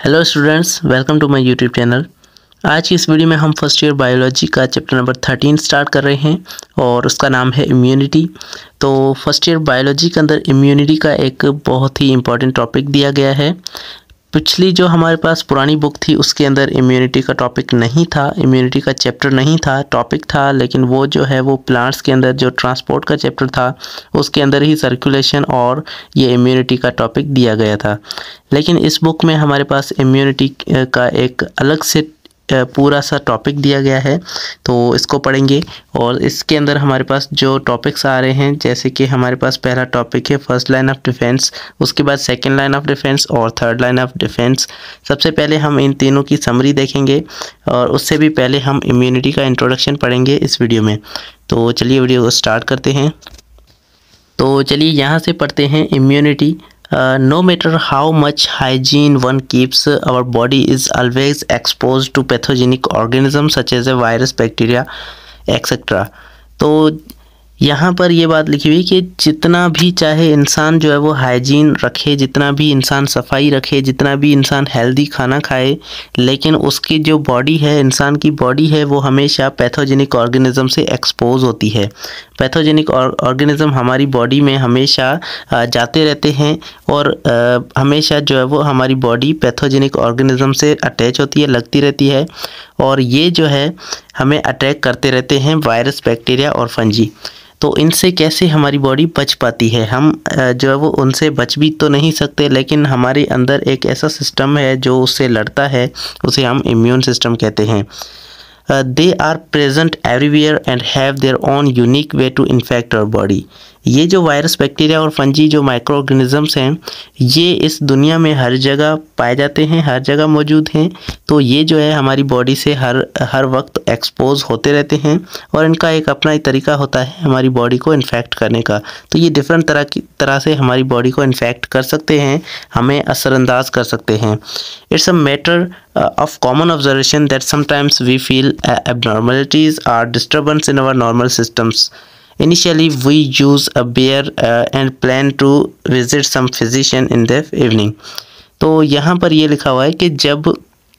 Hello students, welcome to my YouTube channel. आज की इस वीडियो में हम फर्स्ट ईयर बायोलॉजी का चैप्टर नंबर 13 स्टार्ट कर रहे हैं और उसका नाम है इम्यूनिटी। तो फर्स्ट ईयर बायोलॉजी के अंदर इम्यूनिटी का एक बहुत ही इम्पॉर्टेंट टॉपिक दिया गया है। पिछली जो हमारे पास पुरानी बुक थी उसके अंदर इम्यूनिटी का टॉपिक नहीं था, इम्यूनिटी का चैप्टर नहीं था, टॉपिक था, लेकिन वो जो है वो प्लांट्स के अंदर जो ट्रांसपोर्ट का चैप्टर था उसके अंदर ही सर्कुलेशन और ये इम्यूनिटी का टॉपिक दिया गया था। लेकिन इस बुक में हमारे पास इम्यूनिटी का एक अलग से पूरा सा टॉपिक दिया गया है, तो इसको पढ़ेंगे। और इसके अंदर हमारे पास जो टॉपिक्स आ रहे हैं, जैसे कि हमारे पास पहला टॉपिक है फर्स्ट लाइन ऑफ डिफेंस, उसके बाद सेकंड लाइन ऑफ डिफेंस और थर्ड लाइन ऑफ डिफेंस। सबसे पहले हम इन तीनों की समरी देखेंगे और उससे भी पहले हम इम्यूनिटी का इंट्रोडक्शन पढ़ेंगे इस वीडियो में। तो चलिए वीडियो को स्टार्ट करते हैं। तो चलिए यहाँ से पढ़ते हैं immunity. No matter how much hygiene one keeps, our body is always exposed to pathogenic organisms such as a virus, bacteria, etc. तो यहाँ पर ये बात लिखी हुई कि जितना भी चाहे इंसान जो है वो हाइजीन रखे, जितना भी इंसान सफाई रखे, जितना भी इंसान हेल्दी खाना खाए, लेकिन उसकी जो बॉडी है, इंसान की बॉडी है, वो हमेशा पैथोजेनिक ऑर्गेनिज्म से एक्सपोज होती है। पैथोजेनिक ऑर्गेनिज्म हमारी बॉडी में हमेशा जाते रहते हैं और हमेशा जो है वो हमारी बॉडी पैथोजेनिक ऑर्गेनिज्म से अटैच होती है, लगती रहती है, और ये जो है हमें अटैक करते रहते हैं, वायरस, बैक्टीरिया और फंजी। तो इनसे कैसे हमारी बॉडी बच पाती है? हम जो है वो उनसे बच भी तो नहीं सकते, लेकिन हमारे अंदर एक ऐसा सिस्टम है जो उससे लड़ता है, उसे हम इम्यून सिस्टम कहते हैं। They are present everywhere and have their own unique way to infect our body. ये जो वायरस, बैक्टीरिया और फंजी जो माइक्रो ऑर्गेनिजम्स हैं, ये इस दुनिया में हर जगह पाए जाते हैं, हर जगह मौजूद हैं। तो ये जो है हमारी बॉडी से हर वक्त एक्सपोज होते रहते हैं और इनका एक अपना ही तरीका होता है हमारी बॉडी को इन्फेक्ट करने का। तो ये डिफरेंट तरह से हमारी बॉडी को इन्फेक्ट कर सकते हैं, हमें असरअंदाज कर सकते हैं। It's a matter of common observation that sometimes we feel abnormalities or disturbance in our normal systems. Initially, we use a bear and plan to visit some physician in the evening. तो यहाँ पर ये लिखा हुआ है कि जब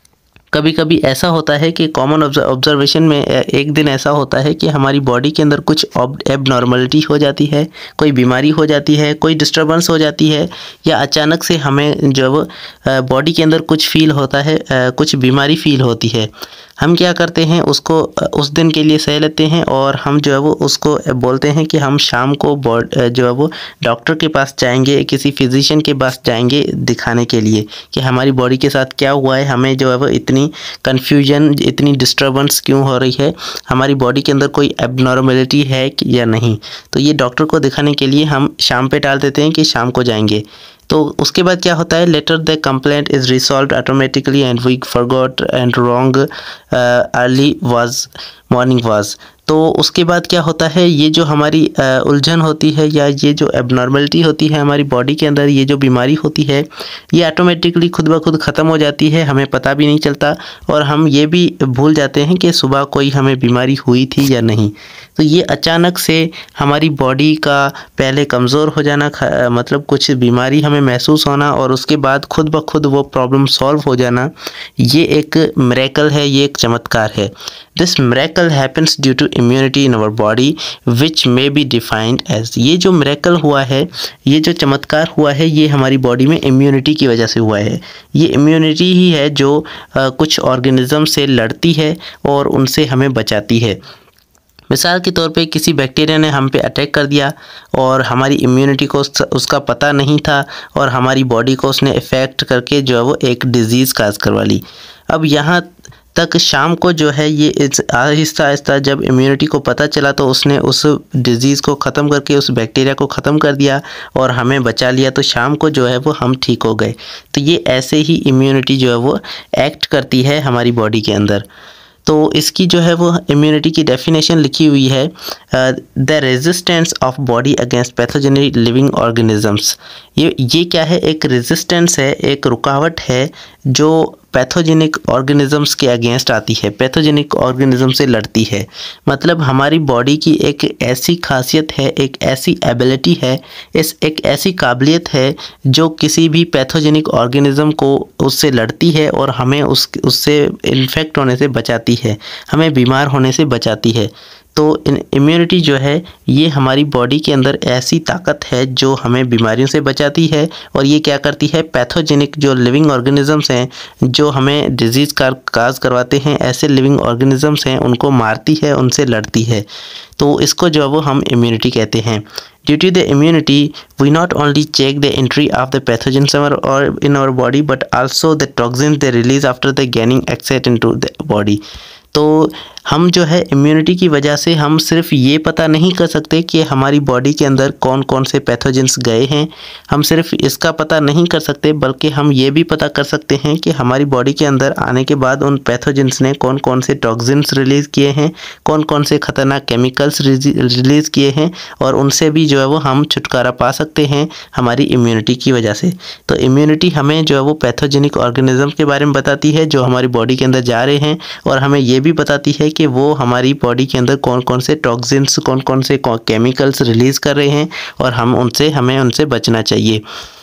कभी कभी ऐसा होता है कि कॉमन ऑब्जर्वेशन में एक दिन ऐसा होता है कि हमारी बॉडी के अंदर कुछ एबनॉर्मलिटी हो जाती है, कोई बीमारी हो जाती है, कोई डिस्टर्बेंस हो जाती है, या अचानक से हमें जब बॉडी के अंदर कुछ फील होता है, कुछ बीमारी फील होती है, हम क्या करते हैं, उसको उस दिन के लिए सह लेते हैं और हम जो है वो उसको बोलते हैं कि हम शाम को जो है वो डॉक्टर के पास जाएंगे, किसी फिजिशियन के पास जाएंगे दिखाने के लिए कि हमारी बॉडी के साथ क्या हुआ है, हमें जो है वो इतनी कन्फ्यूजन, इतनी डिस्टर्बेंस क्यों हो रही है, हमारी बॉडी के अंदर कोई एबनॉर्मलिटी है या नहीं। तो ये डॉक्टर को दिखाने के लिए हम शाम पे टाल देते हैं कि शाम को जाएंगे। तो उसके बाद क्या होता है, later the complaint is resolve automatically and we forgot and wrong early was morning was. तो उसके बाद क्या होता है, ये जो हमारी उलझन होती है या ये जो एबनॉर्मलिटी होती है हमारी बॉडी के अंदर, ये जो बीमारी होती है, ये ऑटोमेटिकली खुद ब खुद ख़त्म हो जाती है, हमें पता भी नहीं चलता और हम ये भी भूल जाते हैं कि सुबह कोई हमें बीमारी हुई थी या नहीं। तो ये अचानक से हमारी बॉडी का पहले कमज़ोर हो जाना, मतलब कुछ बीमारी हमें महसूस होना और उसके बाद खुद ब खुद वो प्रॉब्लम सॉल्व हो जाना, ये एक मिरेकल है, ये एक चमत्कार है। This miracle happens due to immunity in our body which may be defined as. ये जो मिरेकल हुआ है, ये जो चमत्कार हुआ है, ये हमारी बॉडी में इम्यूनिटी की वजह से हुआ है। ये इम्यूनिटी ही है जो कुछ ऑर्गेनिज्म से लड़ती है और उनसे हमें बचाती है। मिसाल के तौर पे किसी बैक्टीरिया ने हम पे अटैक कर दिया और हमारी इम्यूनिटी को उसका पता नहीं था और हमारी बॉडी को उसने इफ़ेक्ट करके जो है वो एक डिज़ीज़ काज करवा ली। अब यहाँ तक शाम को जो है ये आहिस्ता आहिस्ता जब इम्यूनिटी को पता चला तो उसने उस डिज़ीज़ को ख़त्म करके उस बैक्टीरिया को ख़त्म कर दिया और हमें बचा लिया। तो शाम को जो है वो हम ठीक हो गए। तो ये ऐसे ही इम्यूनिटी जो है वो एक्ट करती है हमारी बॉडी के अंदर। तो इसकी जो है वो इम्यूनिटी की डेफिनेशन लिखी हुई है, the resistance of body against pathogenic living organisms. ये क्या है, एक रेजिस्टेंस है, एक रुकावट है जो पैथोजेनिक ऑर्गेनिजम्स के अगेंस्ट आती है, पैथोजेनिक ऑर्गेनिज्म से लड़ती है। मतलब हमारी बॉडी की एक ऐसी खासियत है, एक ऐसी एबिलिटी है, एक ऐसी काबिलियत है जो किसी भी पैथोजेनिक ऑर्गेनिज्म को उससे लड़ती है और हमें उससे इन्फेक्ट होने से बचाती है, हमें बीमार होने से बचाती है। तो इम्यूनिटी जो है ये हमारी बॉडी के अंदर ऐसी ताकत है जो हमें बीमारियों से बचाती है और ये क्या करती है, पैथोजेनिक जो लिविंग ऑर्गेनिजम्स हैं जो हमें डिजीज़ का काज करवाते हैं, ऐसे लिविंग ऑर्गेनिजम्स हैं उनको मारती है, उनसे लड़ती है। तो इसको जो है वो हम इम्यूनिटी कहते हैं। Due to the immunity, we not only check the entry of the pathogens in our body, but also the toxins they release after the gaining access into the body. तो हम जो है इम्यूनिटी की वजह से हम सिर्फ ये पता नहीं कर सकते कि हमारी बॉडी के अंदर कौन कौन से पैथोजेंस गए हैं, हम सिर्फ इसका पता नहीं कर सकते बल्कि हम ये भी पता कर सकते हैं कि हमारी बॉडी के अंदर आने के बाद उन पैथोजेंस ने कौन कौन से टॉक्सिन्स रिलीज़ किए हैं, कौन कौन से ख़तरनाक केमिकल्स रिलीज़ किए हैं और उनसे भी जो है वो हम छुटकारा पा सकते हैं हमारी इम्यूनिटी की वजह से। तो इम्यूनिटी हमें जो है वो पैथोजेनिक ऑर्गेनिज्म के बारे में बताती है जो हमारी बॉडी के अंदर जा रहे हैं और हमें ये भी बताती है कि वो हमारी बॉडी के अंदर कौन कौन से टॉक्सिन्स, कौन कौन से केमिकल्स रिलीज़ कर रहे हैं और हमें उनसे बचना चाहिए।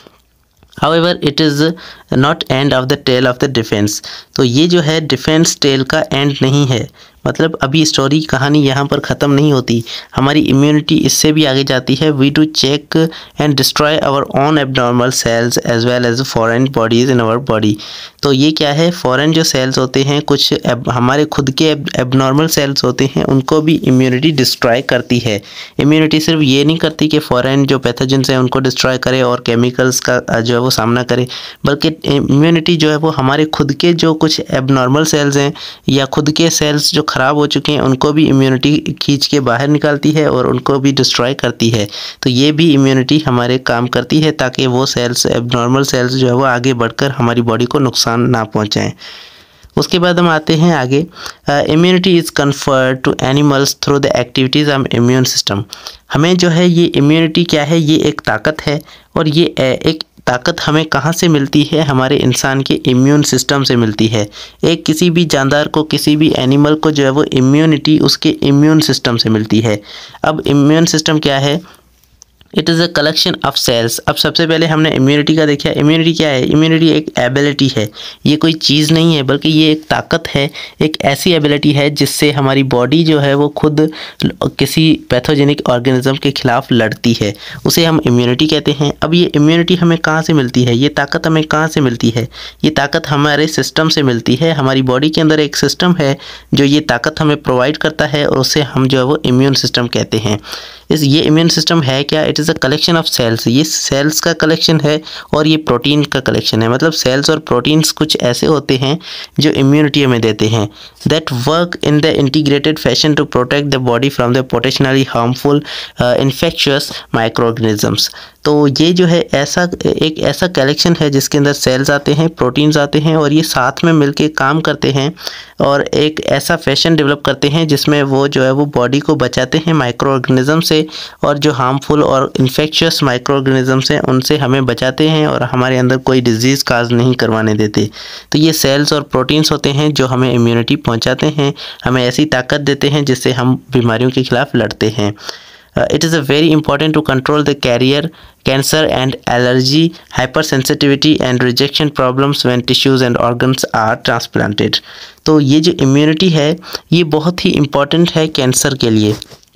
However, it is not end of the tale of the defense। तो ये जो है डिफेंस टेल का एंड नहीं है, मतलब अभी स्टोरी कहानी यहाँ पर ख़त्म नहीं होती, हमारी इम्यूनिटी इससे भी आगे जाती है। We do check and destroy our own abnormal cells as well as foreign bodies in our body. तो ये क्या है, फॉरेन जो सेल्स होते हैं, कुछ हमारे खुद के एबनॉर्मल सेल्स होते हैं, उनको भी इम्यूनिटी डिस्ट्रॉय करती है। इम्यूनिटी सिर्फ ये नहीं करती कि फॉरेन जो पैथोजेंस हैं उनको डिस्ट्रॉय करे और केमिकल्स का जो है वो सामना करे, बल्कि इम्यूनिटी जो है वो हमारे खुद के जो कुछ एबनॉर्मल सेल्स हैं या खुद के सेल्स जो ख़राब हो चुके हैं उनको भी इम्यूनिटी खींच के बाहर निकालती है और उनको भी डिस्ट्रॉय करती है। तो ये भी इम्यूनिटी हमारे काम करती है ताकि वो सेल्स, एबनॉर्मल सेल्स जो है वो आगे बढ़कर हमारी बॉडी को नुकसान ना पहुंचाएं। उसके बाद हम आते हैं आगे। Immunity is conferred to animals through the activities of immune system. हमें जो है ये इम्यूनिटी क्या है, ये एक ताकत है और ये एक ताकत हमें कहाँ से मिलती है, हमारे इंसान के इम्यून सिस्टम से मिलती है। एक किसी भी जानदार को, किसी भी एनिमल को जो है वो इम्यूनिटी उसके इम्यून सिस्टम से मिलती है। अब इम्यून सिस्टम क्या है, it is a collection of cells. अब सबसे पहले हमने इम्यूनिटी का देखा। इम्यूनिटी क्या है, इम्यूनिटी एक एबिलिटी है, ये कोई चीज़ नहीं है बल्कि ये एक ताकत है, एक ऐसी एबिलिटी है जिससे हमारी बॉडी जो है वो खुद किसी पैथोजेनिक ऑर्गेनिज्म के खिलाफ लड़ती है, उसे हम इम्यूनिटी कहते हैं। अब ये इम्यूनिटी हमें कहाँ से मिलती है, ये ताकत हमें कहाँ से मिलती है, ये ताकत हमारे सिस्टम से मिलती है। हमारी बॉडी के अंदर एक सिस्टम है जो ये ताकत हमें प्रोवाइड करता है और उसे हम जो है वो इम्यून सिस्टम कहते हैं। ये इम्यून सिस्टम है क्या, it is a collection of cells. ये सेल्स का कलेक्शन है और ये प्रोटीन का कलेक्शन है। मतलब सेल्स और प्रोटीन्स कुछ ऐसे होते हैं जो इम्यूनिटी हमें देते हैं, that work in the integrated fashion to protect the body from the potentially harmful infectious micro organisms. तो ये जो है एक ऐसा कलेक्शन है जिसके अंदर सेल्स आते हैं, प्रोटीन्स आते हैं और ये साथ में मिलके काम करते हैं और एक ऐसा फैशन डेवलप करते हैं जिसमें वो जो है वो बॉडी को बचाते हैं माइक्रो ऑर्गेनिज्म से, और जो हार्मफुल और इन्फेक्शियस माइक्रो ऑर्गेनिजम्स हैं उनसे हमें बचाते हैं और हमारे अंदर कोई डिजीज़ काज नहीं करवाने देते। तो ये सेल्स और प्रोटीन्स होते हैं जो हमें इम्यूनिटी पहुंचाते हैं, हमें ऐसी ताकत देते हैं जिससे हम बीमारियों के खिलाफ लड़ते हैं। It is a very important to control the carrier, cancer and allergy, hypersensitivity and rejection problems when tissues and organs are transplanted। तो ये जो इम्यूनिटी है ये बहुत ही इम्पॉर्टेंट है कैंसर के लिए।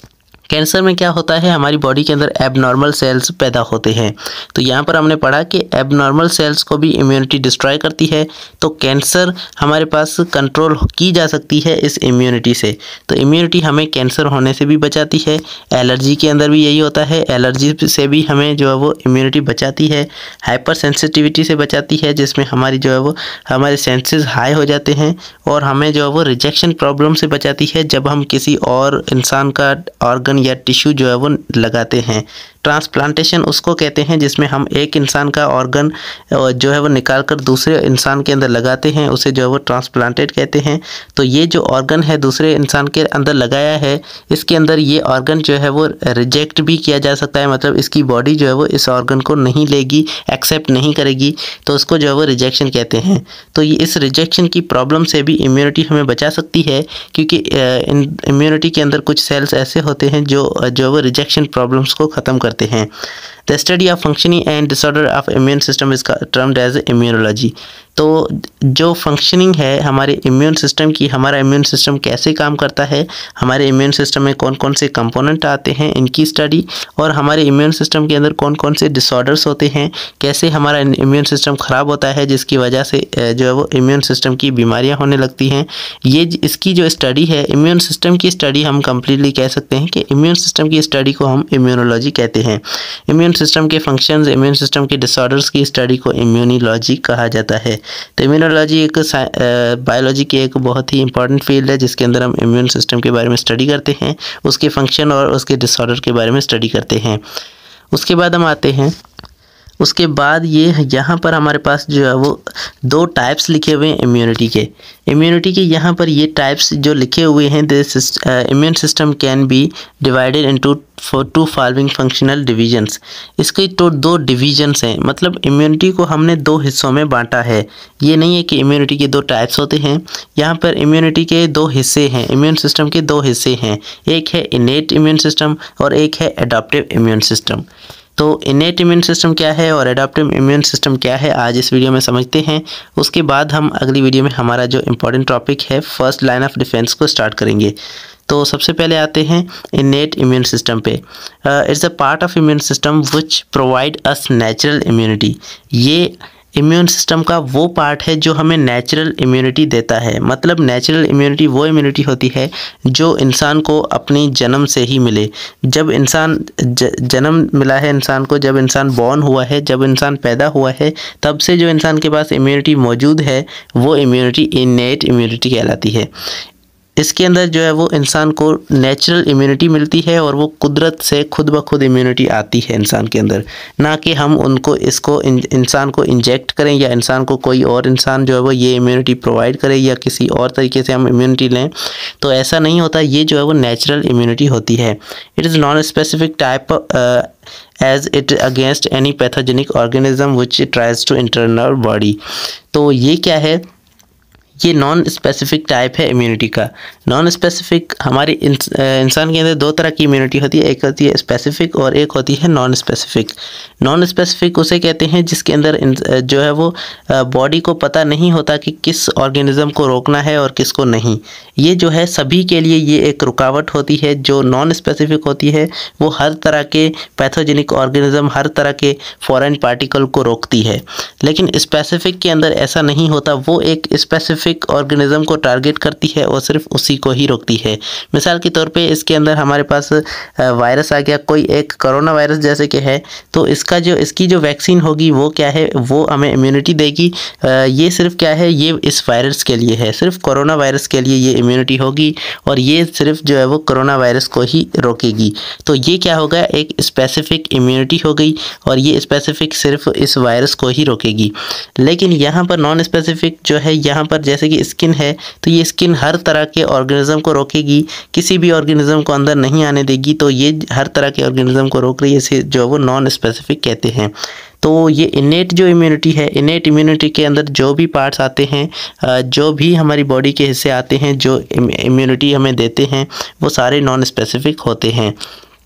कैंसर में क्या होता है, हमारी बॉडी के अंदर एबनॉर्मल सेल्स पैदा होते हैं। तो यहाँ पर हमने पढ़ा कि एबनॉर्मल सेल्स को भी इम्यूनिटी डिस्ट्रॉय करती है। तो कैंसर हमारे पास कंट्रोल की जा सकती है इस इम्यूनिटी से। तो इम्यूनिटी हमें कैंसर होने से भी बचाती है। एलर्जी के अंदर भी यही होता है, एलर्जी से भी हमें जो है वो इम्यूनिटी बचाती है। हाइपर सेंसिटिविटी से बचाती है जिसमें हमारी जो है वो हमारे सेंसेस हाई हो जाते हैं, और हमें जो है वो रिजेक्शन प्रॉब्लम से बचाती है जब हम किसी और इंसान का ऑर्गन या टिश्यू जो है वो लगाते हैं। ट्रांसप्लांटेशन उसको कहते हैं जिसमें हम एक इंसान का ऑर्गन जो है वो निकाल कर दूसरे इंसान के अंदर लगाते हैं, उसे जो है वो ट्रांसप्लांटेड कहते हैं। तो ये जो ऑर्गन है दूसरे इंसान के अंदर लगाया है, इसके अंदर ये ऑर्गन जो है वो रिजेक्ट भी किया जा सकता है, मतलब इसकी बॉडी जो है वो इस ऑर्गन को नहीं लेगी, एक्सेप्ट नहीं करेगी, तो उसको जो है वो रिजेक्शन कहते हैं। तो ये इस रिजेक्शन की प्रॉब्लम से भी इम्यूनिटी हमें बचा सकती है, क्योंकि इम्यूनिटी के अंदर कुछ सेल्स ऐसे होते हैं जो वो रिजेक्शन प्रॉब्लम्स को ख़त्म करते हैं। The study of functioning and disorder of immune system is termed as immunology. तो जो फंक्शनिंग है हमारे इम्यून सिस्टम की, हमारा इम्यून सिस्टम कैसे काम करता है, हमारे इम्यून सिस्टम में कौन कौन से कंपोनेंट आते हैं, इनकी स्टडी, और हमारे इम्यून सिस्टम के अंदर कौन कौन से डिसऑर्डर्स होते हैं, कैसे हमारा इम्यून सिस्टम ख़राब होता है जिसकी वजह से जो है वो इम्यून सिस्टम की बीमारियां होने लगती हैं, ये इसकी जो स्टडी है इम्यून सिस्टम की स्टडी हम कम्प्लीटली कह सकते हैं कि इम्यून सिस्टम की स्टडी को हम इम्यूनोलॉजी कहते हैं। इम्यून सिस्टम के फंक्शंस, इम्यून सिस्टम के डिसऑर्डर्स की स्टडी को इम्यूनोलॉजी कहा जाता है। तो इम्यूनोलॉजी एक बायोलॉजी की एक बहुत ही इंपॉर्टेंट फील्ड है जिसके अंदर हम इम्यून सिस्टम के बारे में स्टडी करते हैं, उसके फंक्शन और उसके डिसऑर्डर के बारे में स्टडी करते हैं। उसके बाद हम आते हैं, उसके बाद ये यहाँ पर हमारे पास जो है वो 2 टाइप्स लिखे हुए हैं इम्यूनिटी के यहाँ पर ये टाइप्स जो लिखे हुए हैं, this immune system can be divided into 2 following functional divisions. इसके तो 2 डिवीजन्स हैं, मतलब इम्यूनिटी को हमने 2 हिस्सों में बांटा है। ये नहीं है कि इम्यूनिटी के 2 टाइप्स होते हैं, यहाँ पर इम्यूनिटी के 2 हिस्से हैं, इम्यून सिस्टम के 2 हिस्से हैं, एक है इनेट इम्यून सिस्टम और एक है एडाप्टिव इम्यून सिस्टम। तो इनेट इम्यून सिस्टम क्या है और एडाप्टिव इम्यून सिस्टम क्या है, आज इस वीडियो में समझते हैं। उसके बाद हम अगली वीडियो में हमारा जो इम्पोर्टेंट टॉपिक है फर्स्ट लाइन ऑफ डिफेंस को स्टार्ट करेंगे। तो सबसे पहले आते हैं इनेट इम्यून सिस्टम पे। It's a part of immune system which provide us natural immunity. ये इम्यून सिस्टम का वो पार्ट है जो हमें नेचुरल इम्यूनिटी देता है, मतलब नेचुरल इम्यूनिटी वो इम्यूनिटी होती है जो इंसान को अपनी जन्म से ही मिले। जब इंसान जन्म मिला है इंसान को, जब इंसान बॉर्न हुआ है, जब इंसान पैदा हुआ है, तब से जो इंसान के पास इम्यूनिटी मौजूद है वो इम्यूनिटी इनेट इम्यूनिटी कहलाती है। इसके अंदर जो है वो इंसान को नेचुरल इम्यूनिटी मिलती है और वो कुदरत से खुद ब खुद इम्यूनिटी आती है इंसान के अंदर, ना कि हम इसको इंसान को इंजेक्ट करें या इंसान को कोई और इंसान जो है वो ये इम्यूनिटी प्रोवाइड करे या किसी और तरीके से हम इम्यूनिटी लें, तो ऐसा नहीं होता। ये जो है वो नेचुरल इम्यूनिटी होती है। It is non specific type as it against any pathogenic organism which tries to enter our body। तो ये क्या है, ये नॉन स्पेसिफिक टाइप है इम्यूनिटी का। नॉन स्पेसिफिक हमारे इंसान के अंदर 2 तरह की इम्यूनिटी होती है, एक होती है स्पेसिफिक और एक होती है नॉन स्पेसिफिक। नॉन स्पेसिफिक उसे कहते हैं जिसके अंदर जो है वो बॉडी को पता नहीं होता कि किस ऑर्गेनिज्म को रोकना है और किसको नहीं। ये जो है सभी के लिए ये एक रुकावट होती है। जो नॉन स्पेसिफिक होती है वो हर तरह के पैथोजेनिक ऑर्गेनिज्म, हर तरह के फॉरेन पार्टिकल को रोकती है, लेकिन स्पेसिफिक के अंदर ऐसा नहीं होता। वो एक स्पेसिफिक ऑर्गेनिज्म को टारगेट करती है और सिर्फ उसी को ही रोकती है। मिसाल के तौर पे इसके अंदर हमारे पास वायरस आ गया, कोई एक कोरोना वायरस जैसे कि है, तो इसकी जो वैक्सीन होगी वो क्या है, वो हमें इम्यूनिटी देगी। ये सिर्फ क्या है, ये इस वायरस के लिए है, सिर्फ कोरोना वायरस के लिए ये इम्यूनिटी होगी और ये सिर्फ जो है वो कोरोना वायरस को ही रोकेगी। तो ये क्या होगा, एक स्पेसिफिक इम्यूनिटी हो गई और ये स्पेसिफिक सिर्फ इस वायरस को ही रोकेगी। लेकिन यहाँ पर नॉन स्पेसिफिक जो है, यहाँ पर जैसे कि स्किन है, तो ये स्किन हर तरह के ऑर्गेनिज्म को रोकेगी, किसी भी ऑर्गेनिज्म को अंदर नहीं आने देगी। तो ये हर तरह के ऑर्गेनिज्म को रोक रही है, इसे जो वो नॉन स्पेसिफिक कहते हैं। तो ये इनेट जो इम्यूनिटी है, इनेट इम्यूनिटी के अंदर जो भी पार्ट्स आते हैं, जो भी हमारी बॉडी के हिस्से आते हैं जो इम्यूनिटी हमें देते हैं, वो सारे नॉन स्पेसिफिक होते हैं।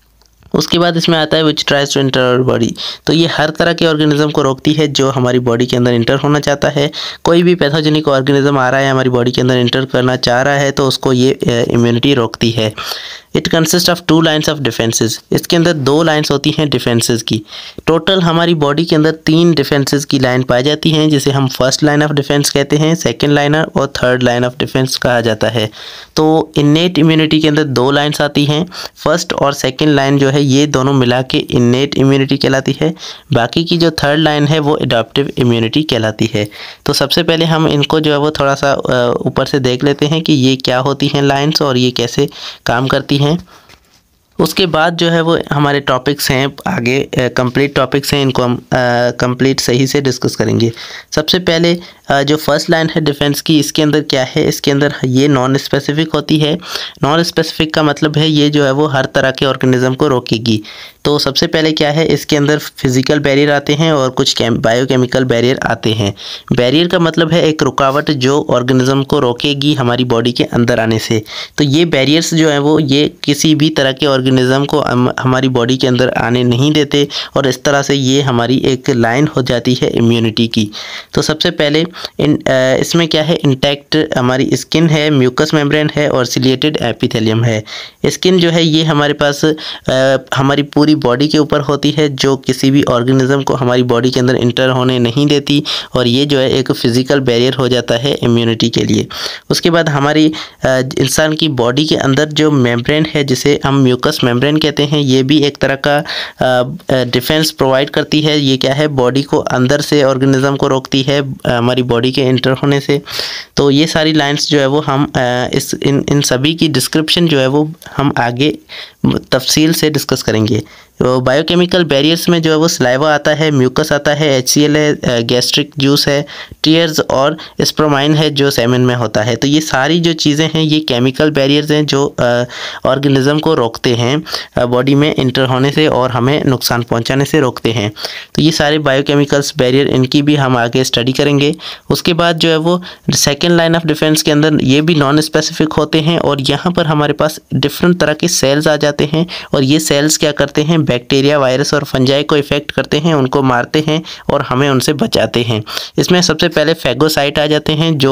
उसके बाद इसमें आता है which tries to enter our body. तो ये हर तरह के ऑर्गेनिज्म को रोकती है जो हमारी बॉडी के अंदर इंटर होना चाहता है। कोई भी पैथोजेनिक ऑर्गेनिज्म आ रहा है हमारी बॉडी के अंदर इंटर करना चाह रहा है तो उसको ये इम्यूनिटी रोकती है। It consist of 2 lines of defences. इसके अंदर 2 लाइन्स होती हैं डिफेंसेस की। टोटल हमारी बॉडी के अंदर 3 डिफेंसेस की लाइन पाई जाती हैं, जिसे हम फर्स्ट लाइन ऑफ डिफेंस कहते हैं, सेकंड लाइन और थर्ड लाइन ऑफ डिफेंस कहा जाता है। तो इनेट इम्यूनिटी के अंदर 2 लाइन्स आती हैं, फर्स्ट और सेकंड लाइन जो है ये दोनों मिला के इनेट इम्यूनिटी कहलाती है। बाकी की जो थर्ड लाइन है वो एडाप्टिव इम्यूनिटी कहलाती है। तो सबसे पहले हम इनको जो है वो थोड़ा सा ऊपर से देख लेते हैं कि ये क्या होती हैं लाइन्स और ये कैसे काम करती हैं। उसके बाद जो है वो हमारे टॉपिक्स हैं आगे, कंप्लीट टॉपिक्स हैं, इनको हम कंप्लीट सही से डिस्कस करेंगे। सबसे पहले जो फर्स्ट लाइन है डिफेंस की, इसके अंदर क्या है, इसके अंदर ये नॉन स्पेसिफिक होती है। नॉन स्पेसिफिक का मतलब है ये जो है वो हर तरह के ऑर्गेनिज्म को रोकेगी। तो सबसे पहले क्या है, इसके अंदर फिजिकल बैरियर आते हैं और कुछ बायोकेमिकल बैरियर आते हैं। बैरियर का मतलब है एक रुकावट जो ऑर्गेनिज्म को रोकेगी हमारी बॉडी के अंदर आने से। तो ये बैरियर्स जो है वो ये किसी भी तरह के ऑर्गेनिज्म को हमारी बॉडी के अंदर आने नहीं देते, और इस तरह से ये हमारी एक लाइन हो जाती है इम्यूनिटी की। तो सबसे पहले इसमें क्या है, इंटैक्ट हमारी स्किन है, म्यूकस मेम्ब्रेन है और सिलिएटेड एपिथेलियम है। स्किन जो है ये हमारे पास हमारी पूरी बॉडी के ऊपर होती है, जो किसी भी ऑर्गेनिज्म को हमारी बॉडी के अंदर इंटर होने नहीं देती, और ये जो है एक फिजिकल बैरियर हो जाता है इम्यूनिटी के लिए। उसके बाद हमारी इंसान की बॉडी के अंदर जो मेम्ब्रेन है, जिसे हम म्यूकस मेम्ब्रेन कहते हैं, ये भी एक तरह का डिफेंस प्रोवाइड करती है। ये क्या है, बॉडी को अंदर से ऑर्गेनिज्म को रोकती है हमारी बॉडी के इंटर होने से। तो ये सारी लाइंस जो है वो हम इन सभी की डिस्क्रिप्शन जो है वो हम आगे तफसील से डिस्कस करेंगे। तो बायोकेमिकल बैरियर्स में जो है वो सलाइवा आता है, म्यूकस आता है, HCl है, गैस्ट्रिक जूस है, टीयर्स और स्प्रोमाइन है जो सेमेन में होता है। तो ये सारी जो चीज़ें हैं ये केमिकल बैरियर्स हैं जो ऑर्गेनिज्म को रोकते हैं बॉडी में इंटर होने से और हमें नुकसान पहुंचाने से रोकते हैं। तो ये सारे बायोकेमिकल्स बैरियर, इनकी भी हम आगे स्टडी करेंगे। उसके बाद जो है वो सेकेंड लाइन ऑफ डिफेंस के अंदर ये भी नॉन स्पेसिफिक होते हैं, और यहाँ पर हमारे पास डिफरेंट तरह के सेल्स आ जाते हैं, और ये सेल्स क्या करते हैं, बैक्टीरिया, वायरस और फंजाई को इफेक्ट करते हैं, उनको मारते हैं और हमें उनसे बचाते हैं। इसमें सबसे पहले फैगोसाइट आ जाते हैं जो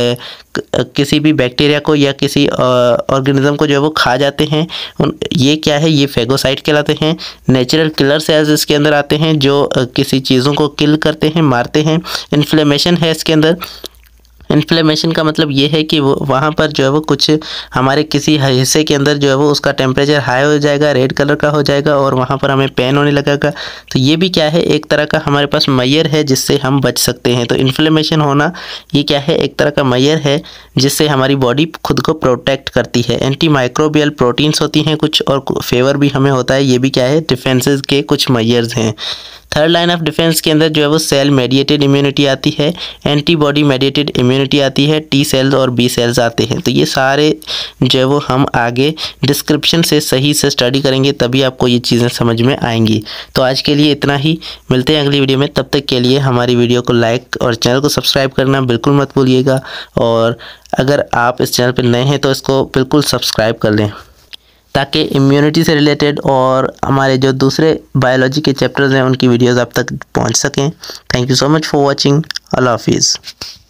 किसी भी बैक्टीरिया को या किसी ऑर्गेनिज्म को जो है वो खा जाते हैं। ये क्या है, ये फैगोसाइट कहलाते हैं। नेचुरल किलर सेल्स इसके अंदर आते हैं जो किसी चीज़ों को किल करते हैं, मारते हैं। इन्फ्लेमेशन है इसके अंदर। इन्फ्लेमेशन का मतलब ये है कि वो वहाँ पर जो है वो कुछ हमारे किसी हिस्से के अंदर जो है वो उसका टेम्परेचर हाई हो जाएगा, रेड कलर का हो जाएगा और वहाँ पर हमें पेन होने लगेगा। तो ये भी क्या है, एक तरह का हमारे पास मैयर है जिससे हम बच सकते हैं। तो इन्फ्लेमेशन होना ये क्या है, एक तरह का मैयर है जिससे हमारी बॉडी खुद को प्रोटेक्ट करती है। एंटी माइक्रोबियल प्रोटीन्स होती हैं कुछ, और फेवर भी हमें होता है। ये भी क्या है, डिफेंसेस के कुछ मैयर्स हैं। थर्ड लाइन ऑफ डिफेंस के अंदर जो है वो सेल मेडिएटेड इम्यूनिटी आती है, एंटीबॉडी मेडिएटेड इम्यूनिटी आती है, टी सेल्स और बी सेल्स आते हैं। तो ये सारे जो है वो हम आगे डिस्क्रिप्शन से सही से स्टडी करेंगे, तभी आपको ये चीज़ें समझ में आएंगी। तो आज के लिए इतना ही, मिलते हैं अगली वीडियो में। तब तक के लिए हमारी वीडियो को लाइक और चैनल को सब्सक्राइब करना बिल्कुल मत भूलिएगा, और अगर आप इस चैनल पर नए हैं तो इसको बिल्कुल सब्सक्राइब कर लें, ताकि इम्यूनिटी से रिलेटेड और हमारे जो दूसरे बायोलॉजी के चैप्टर्स हैं उनकी वीडियोस आप तक पहुंच सकें। Thank you so much for watching. अल्लाह हाफिज़।